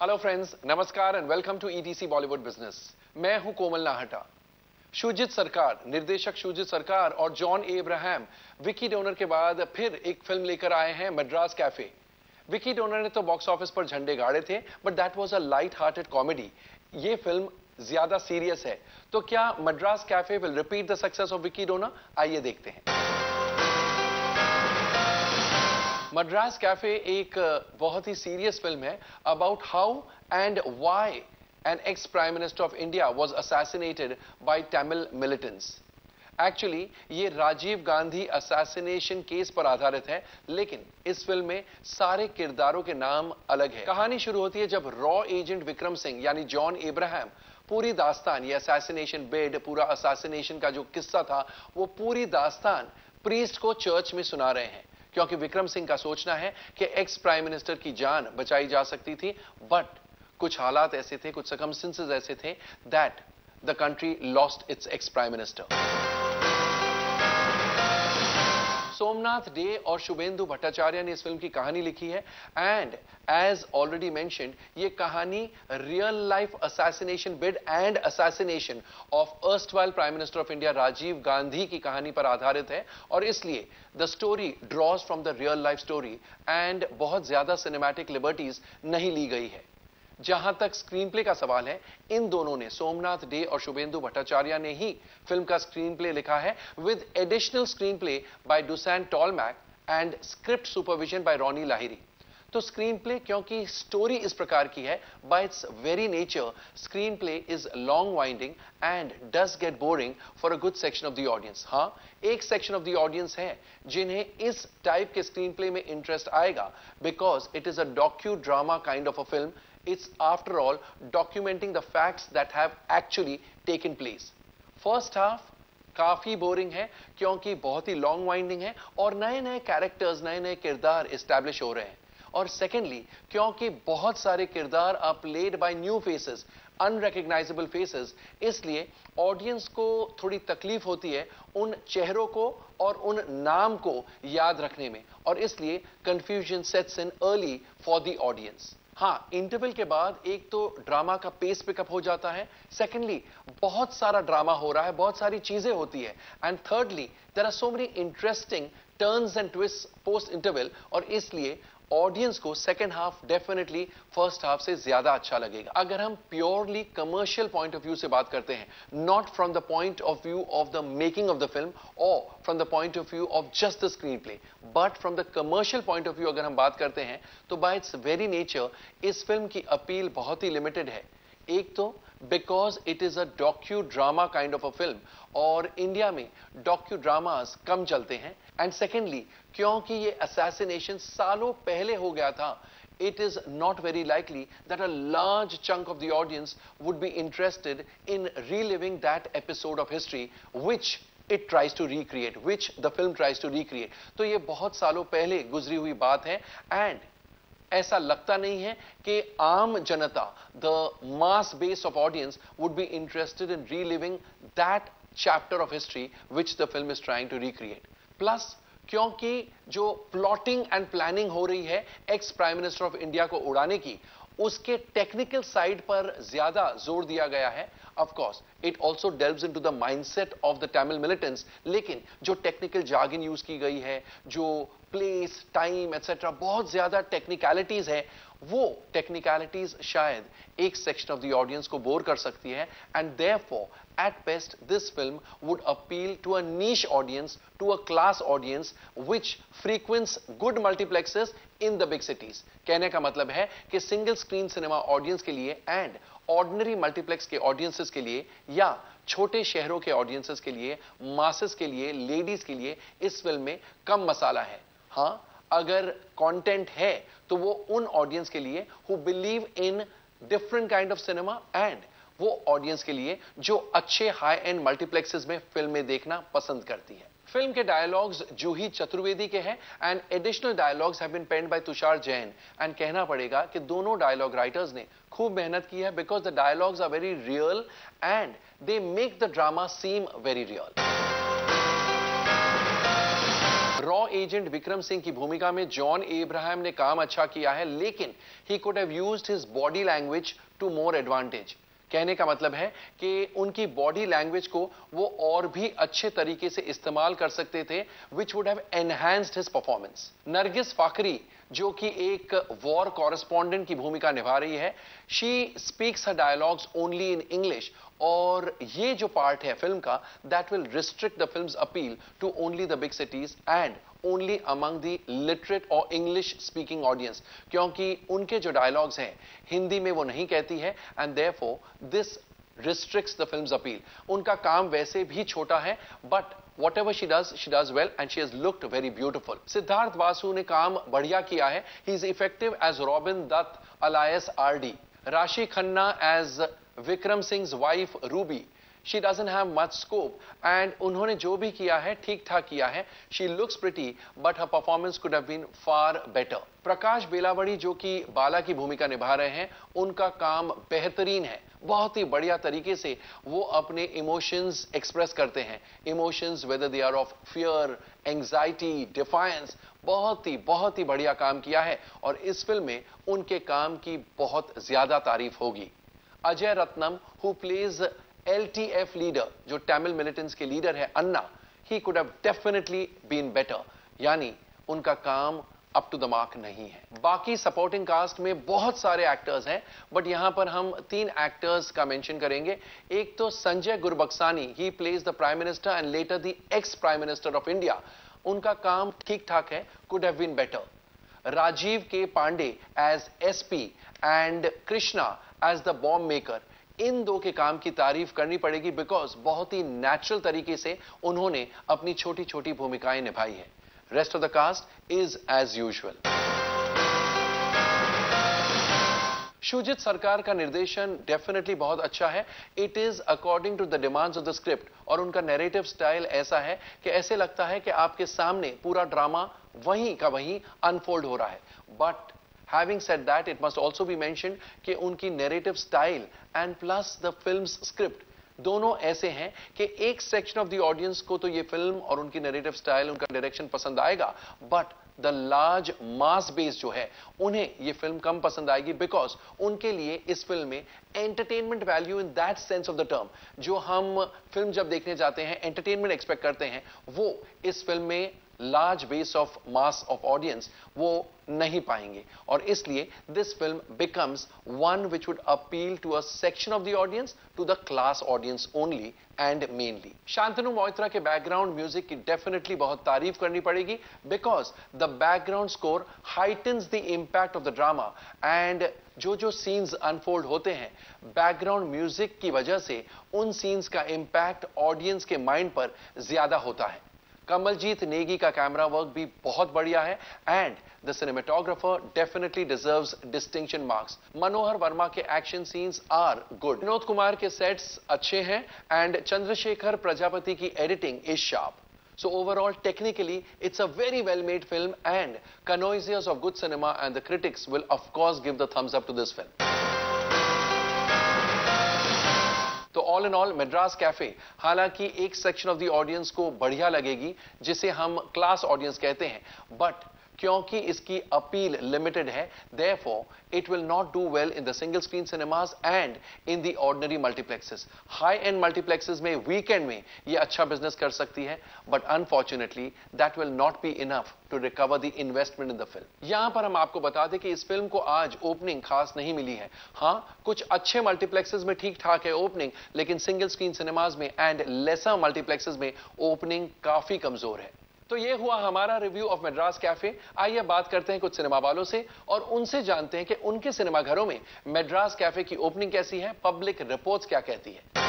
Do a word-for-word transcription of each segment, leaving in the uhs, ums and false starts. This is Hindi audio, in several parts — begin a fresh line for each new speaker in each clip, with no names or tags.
हेलो फ्रेंड्स, नमस्कार and welcome to ETC Bollywood business. मैं हूं कोमल नाहटा। शुजित सरकार, निर्देशक शुजित सरकार और जॉन एब्राहम विकी डोनर के बाद फिर एक फिल्म लेकर आए हैं, मद्रास कैफे। विकी डोनर ने तो बॉक्स ऑफिस पर झंडे गाड़े थे, but that was a light hearted comedy. ये फिल्म ज्यादा सीरियस है, तो क्या Madras Cafe will repeat the success of Vicky Donor? आइए देखते हैं। मद्रास कैफे एक बहुत ही सीरियस फिल्म है about how and why an ex prime minister of India was assassinated by Tamil militants. Actually ये राजीव गांधी असैसिनेशन केस पर आधारित है, लेकिन इस फिल्म में सारे किरदारों के नाम अलग है। कहानी शुरू होती है जब रॉ एजेंट विक्रम सिंह यानी जॉन एब्राहम पूरी दास्तान, ये असैसिनेशन बेड, पूरा असैसिनेशन का जो किस्सा था, वो पूरी दास्तान प्रीस्ट को चर्च में सुना रहे हैं, क्योंकि विक्रम सिंह का सोचना है कि एक्स प्राइम मिनिस्टर की जान बचाई जा सकती थी, बट कुछ हालात ऐसे थे, कुछ सर्कमस्टेंसेस ऐसे थे that the country lost its ex prime minister. Somnath De और शुभेंदु भट्टाचार्य ने इस फिल्म की कहानी लिखी है एंड एज ऑलरेडी मेंशन्ड, ये कहानी real life assassination bid and assassination of erstwhile prime minister of India Rajiv Gandhi की कहानी पर आधारित है, और इसलिए the story draws from the real life story and बहुत ज्यादा सिनेमैटिक लिबर्टीज नहीं ली गई है। जहां तक स्क्रीन प्ले का सवाल है, इन दोनों ने, सोमनाथ डे और शुभेंदु भट्टाचार्य ने ही फिल्म का स्क्रीन प्ले लिखा है, with additional screenplay by Dusaine Tollmack and script supervision by Ronnie Lahiri. तो स्क्रीन प्ले, क्योंकि स्टोरी इस प्रकार की है, by its very nature screenplay is long winding and does get boring for a good section of the audience. हाँ, एक सेक्शन ऑफ द ऑडियंस है जिन्हें इस टाइप के स्क्रीन प्ले में इंटरेस्ट आएगा, because it is a docudrama kind of a film. It's after all documenting the facts that have actually taken place. First half काफी बोरिंग है क्योंकि बहुत ही लॉन्ग वाइंडिंग है और नए नए कैरेक्टर्स, नए नए किरदार एस्टैब्लिश हो रहे हैं, और सेकेंडली क्योंकि बहुत सारे किरदार are played by new faces, unrecognizable faces, इसलिए ऑडियंस को थोड़ी तकलीफ होती है उन चेहरों को और उन नाम को याद रखने में, और इसलिए confusion sets in early for the audience. हाँ, इंटरवल के बाद एक तो ड्रामा का पेस पिकअप हो जाता है, सेकेंडली बहुत सारा ड्रामा हो रहा है, बहुत सारी चीजें होती है, and thirdly there are so many interesting turns and twist post interval, और इसलिए ऑडियंस को second half definitely first half से ज्यादा अच्छा लगेगा। अगर हम purely commercial point of view से बात करते हैं, not from the point of view of the making of the film और from the point of view of just the screenplay, but from the commercial point of view अगर हम बात करते हैं, तो बाय इट्स वेरी नेचर इस फिल्म की अपील बहुत ही लिमिटेड है। एक तो because it is a docudrama kind of a film, और इंडिया में डॉक्यू ड्रामास कम चलते हैं, एंड सेकेंडली क्योंकि ये असैसिनेशन सालों पहले हो गया था, it is not very likely that a large chunk of the audience would be interested in reliving that episode of history which it tries to recreate, which the film tries to recreate. तो ये बहुत सालों पहले गुजरी हुई बात है, एंड ऐसा लगता नहीं है कि आम जनता, the mass base of audience, would be interested in reliving that chapter of history which the film is trying to recreate. Plus क्योंकि जो प्लॉटिंग एंड प्लानिंग हो रही है ex prime minister of India को उड़ाने की, उसके टेक्निकल साइड पर ज्यादा जोर दिया गया है। Of course it also delves into the mindset of the Tamil militants, लेकिन जो टेक्निकल जार्गन यूज की गई है, जो प्लेस, टाइम एटसेट्रा, बहुत ज्यादा टेक्निकलिटीज है, वो टेक्निकलिटीज शायद एक सेक्शन ऑफ द ऑडियंस को बोर कर सकती है, and therefore at best this film would appeal to a niche audience, to a class audience which frequents good multiplexes in the big cities. कहने का मतलब है कि सिंगल स्क्रीन सिनेमा ऑडियंस के लिए एंड ऑर्डिनरी मल्टीप्लेक्स के ऑडियंसेस के लिए, या छोटे शहरों के ऑडियंसेस के लिए, मासेस के लिए, लेडीज के लिए इस फिल्म में कम मसाला है। हाँ, अगर कंटेंट है तो वो उन ऑडियंस के लिए who believe in different kind of cinema, and वो ऑडियंस के लिए जो अच्छे हाई एंड मल्टीप्लेक्सेस में फिल्में देखना पसंद करती है। फिल्म के डायलॉग्स जूही चतुर्वेदी के हैं, and additional dialogues have been penned by Tushar Jain, and कहना पड़ेगा कि दोनों डायलॉग राइटर्स ने खूब मेहनत की है, because the dialogues are very real and they make the drama seem very real. रॉ एजेंट विक्रम सिंह की भूमिका में जॉन एब्राहम ने काम अच्छा किया है, लेकिन he could have used his body language to more advantage. कहने का मतलब है कि उनकी बॉडी लैंग्वेज को वो और भी अच्छे तरीके से इस्तेमाल कर सकते थे, which would have enhanced his performance. Nargis Fakhri, जो कि एक वॉर कॉरेस्पॉन्डेंट की भूमिका निभा रही है, she speaks her dialogues only in English, और ये जो पार्ट है फिल्म का, that will restrict the film's appeal to only the big cities and only among the literate और इंग्लिश स्पीकिंग ऑडियंस, क्योंकि उनके जो डायलॉग्स हैं हिंदी में वो नहीं कहती है, and therefore this restricts the film's appeal. उनका काम वैसे भी छोटा है, but whatever she does, she does well, and she has looked very beautiful. Siddharth Vasu ने काम बढ़िया किया है. He is effective as Robin Dutt alias R D. राशि Khanna as Vikram Singh's wife Ruby. She doesn't have much scope, and उन्होंने जो भी किया है ठीक ठाक किया है. She looks pretty, but her performance could have been far better. प्रकाश बेलावड़ी जो कि बाला की भूमिका निभा रहे हैं, उनका काम बेहतरीन है. बहुत ही बढ़िया तरीके से वो अपने इमोशंस एक्सप्रेस करते हैं. Emotions whether they are of fear, anxiety, defiance. बहुत ही बहुत ही बढ़िया काम किया है, और इस फिल्म में उनके काम की बहुत ज्यादा तारीफ होगी. Ajay Ratnam, who plays L T F leader, जो तमिल मिलिटेंट्स के लीडर है, अन्ना, he could have definitely been better. यानी उनका काम अप टू द मार्क नहीं है. बाकी सपोर्टिंग कास्ट में बहुत सारे एक्टर्स हैं, बट यहां पर हम तीन एक्टर्स का मेंशन करेंगे. एक तो Sanjay Gurbaxani, he plays the prime minister and later the ex prime minister of India. उनका काम ठीक ठाक है, could have been better. Rajiv K Pandey as SP and Krishna as the bomb maker, इन दो के काम की तारीफ करनी पड़ेगी, बिकॉज बहुत ही नेचुरल तरीके से उन्होंने अपनी छोटी छोटी भूमिकाएं निभाई है. Rest of the cast is as usual. Shoojit Sircar का निर्देशन डेफिनेटली बहुत अच्छा है. It is according to the demands of the script, और उनका नैरेटिव स्टाइल ऐसा है कि ऐसे लगता है कि आपके सामने पूरा ड्रामा वहीं का वहीं अनफोल्ड हो रहा है. But Having said that, it must also be mentioned कि उनकी narrative style and plus the film's script दोनों ऐसे हैं कि एक section of the audience को तो ये film और उनकी narrative style, उनका direction पसंद आएगा, but the large mass base जो है, उन्हें ये film कम पसंद आएगी, because उनके लिए इस film में entertainment value in that sense of the term, जो हम film जब देखने जाते हैं entertainment expect करते हैं, वो इस film में large base of mass of audience वो नहीं पाएंगे, और इसलिए this film becomes one which would appeal to a section of the audience, to the class audience only and mainly. Shantanu Moitra के बैकग्राउंड म्यूजिक की डेफिनेटली बहुत तारीफ करनी पड़ेगी, because the background score heightens the impact of the drama, and जो जो सीन्स अनफोल्ड होते हैं बैकग्राउंड म्यूजिक की वजह से, उन सीन्स का इंपैक्ट ऑडियंस के माइंड पर ज्यादा होता है. कमलजीत नेगी का कैमरा वर्क भी बहुत बढ़िया है, and the cinematographer definitely deserves distinction marks. Manohar Verma के action scenes are good. Vinod Kumar के सेट्स अच्छे हैं, एंड चंद्रशेखर प्रजापति की editing is sharp. So overall, technically, it's a very well-made film, and connoisseurs of good cinema and the critics will of course give the thumbs up to this film. तो all in all Madras cafe हालांकि एक सेक्शन ऑफ द ऑडियंस को बढ़िया लगेगी, जिसे हम क्लास ऑडियंस कहते हैं, बट क्योंकि इसकी अपील लिमिटेड है, therefore it will not do well in the single screen cinemas and in the ordinary multiplexes. High end multiplexes में वीकेंड में ये अच्छा बिजनेस कर सकती है, but unfortunately that will not be enough to recover the investment in the film. यहां पर हम आपको बता दें कि इस फिल्म को आज ओपनिंग खास नहीं मिली है. हां, कुछ अच्छे मल्टीप्लेक्सेस में ठीक ठाक है ओपनिंग, लेकिन सिंगल स्क्रीन सिनेमाज में एंड लेसर मल्टीप्लेक्सेस में ओपनिंग काफी कमजोर है. तो ये हुआ हमारा रिव्यू ऑफ मद्रास कैफे. आइए बात करते हैं कुछ सिनेमा वालों से, और उनसे जानते हैं कि उनके सिनेमा घरों में मद्रास कैफे की ओपनिंग कैसी है, पब्लिक रिपोर्ट्स क्या कहती है.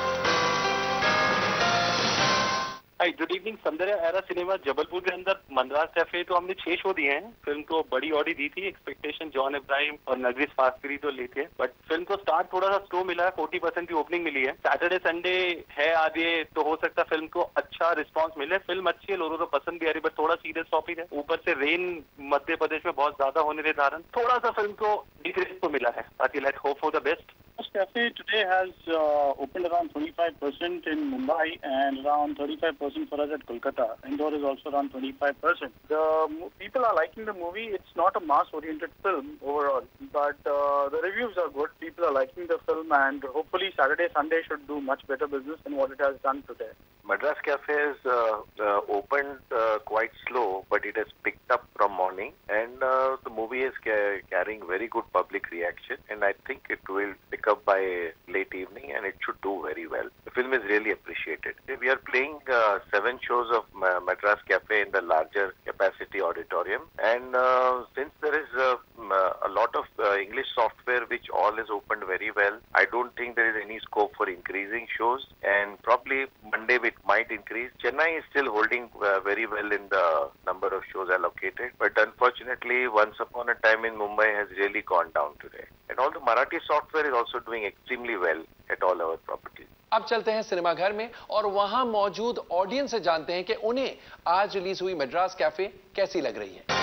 Hi, good evening. Saundarya era cinema Jabalpur के अंदर मद्रास कैफे तो हमने छह शो दिए हैं. फिल्म को बड़ी ऑडी दी थी. एक्सपेक्टेशन जॉन इब्राहिम और नरगिस फाकरी तो लेते हैं, बट फिल्म को स्टार्ट थोड़ा सा स्लो मिला है. फोर्टी परसेंट की ओपनिंग मिली है. सैटरडे संडे है आगे, तो हो सकता है फिल्म को अच्छा रिस्पांस मिले. फिल्म अच्छी है, लोगों को पसंद भी आ रही है, बट थोड़ा सीरियस टॉपिक है. ऊपर से रेन मध्य प्रदेश में बहुत ज्यादा होने के कारण थोड़ा सा फिल्म को डिग्रेड तो मिला है. बाकी let's hope for the best.
Madras Cafe today has uh, opened around twenty-five percent in Mumbai and around thirty-five percent for us at Kolkata. Indore is also around twenty-five percent. The people are liking the movie. It's not a mass-oriented film overall, but uh, the reviews are good. People are liking the film, and hopefully Saturday, Sunday should do much better business than what it has done today.
Madras Cafe is uh, uh, opened uh, quite slow, but it has picked up from morning, and uh, the movie is ca carrying very good public reaction, and I think it will pick up by late evening, and it should do very well. The film is really appreciated. We are playing uh, seven shows of Ma Madras Cafe in the larger capacity auditorium, and uh, since there is uh, a lot of uh, English software which all is opened very well, I don't think there is any scope for increasing shows, and probably Monday it might increase. Chennai is still holding uh, very well in the number of shows allocated, but unfortunately Once Upon a Time in Mumbai has really gone down today. And all the Marathi software is also doing extremely well at all our properties.
अब चलते हैं सिनेमाघर में और वहां मौजूद ऑडियंस से जानते हैं कि उन्हें आज रिलीज हुई मद्रास कैफे कैसी लग रही है।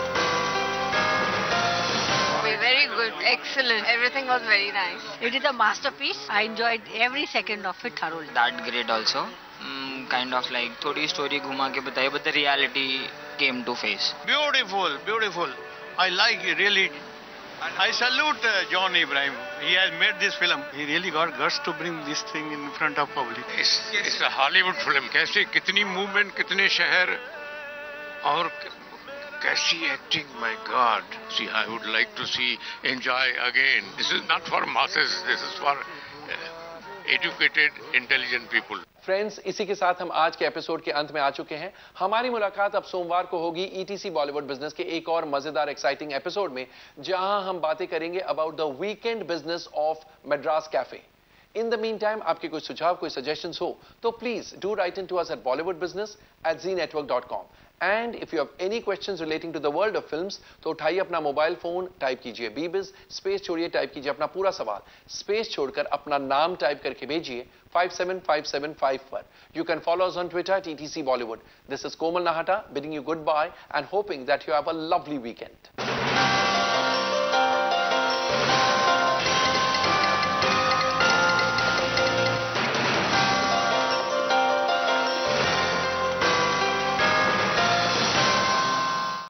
Very good, excellent. Everything was very nice.
It is a masterpiece. I enjoyed every second of it thoroughly.
That great also. Mm, kind of like थोड़ी story घुमा के बताई, but the reality came to face.
Beautiful, beautiful. I like it really. I salute uh, John Abraham. He has made this film. He really got guts to bring this thing in front of public.
It's, it's a Hollywood film. कैसे कितनी movement, कितने शहर और कैसी acting, my God. See, I would like to see, enjoy again. This is not for masses. This is for uh, educated, intelligent people.
Friends, इसी के साथ हम आज के एपिसोड के अंत में आ चुके हैं। हमारी मुलाकात अब सोमवार को होगी ईटीसी बॉलीवुड बिजनेस के एक और मजेदार एक्साइटिंग एपिसोड में, जहां हम बातें करेंगे about the weekend business of Madras cafe. In the meantime आपके कोई सुझाव, कोई सजेशंस हो तो please do write in to us at Bollywood business at Zee network dot com. And if you have any questions relating to the world of films तो उठाइए अपना मोबाइल फोन, टाइप कीजिए बीबिज, स्पेस छोड़िए, टाइप कीजिए अपना पूरा सवाल, स्पेस छोड़कर अपना नाम टाइप करके भेजिए five seven five seven five पर। You can follow us on Twitter at E T C Bollywood. This is Komal Nahata bidding you goodbye and hoping that you have a lovely weekend.